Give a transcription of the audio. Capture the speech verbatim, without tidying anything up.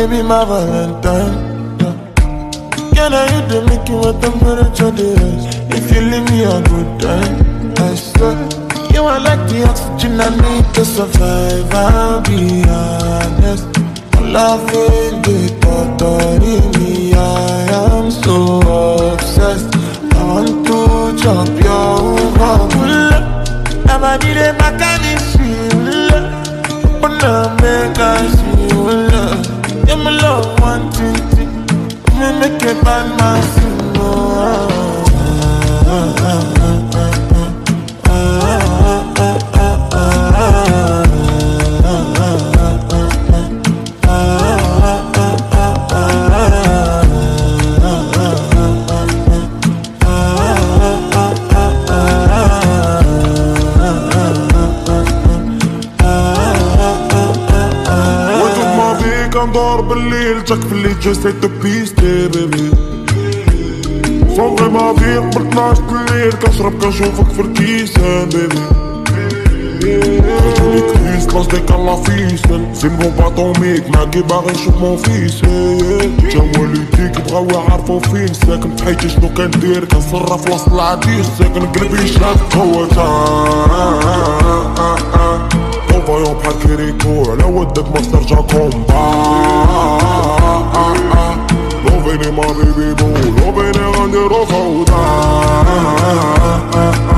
be my Valentine. Can I you to make you a temperature rise? If you leave me a good time, I swear you are like the oxygen I need to survive. I'll be honest, my love ain't the thought of me. I am so obsessed. I want to chop your heart. Never did it back and it's real. But now make I see you love. Yeah, my love one thing. Me make a bad man sing, oh. كندور بالليل جاك في اللي جسيت بيستي بيبي صوغي ما فيك بالطناش الليل كنشرب كنشوفك في الكيسان بيبي خرجولي كريس لاش ديك الله فيسن سيمبو باطوميك معاكي باغي نشوف مون فيس تا والديك بغاو يعرفو فين ساكن بحياتي شنو كندير كنصرف وسط العديس ساكن قلبي شاف هو تا فايون بحال كيريكو على ودك ما ترجع كومبا لو فيني ما بيبي بو لو فيني غنديرو فوضى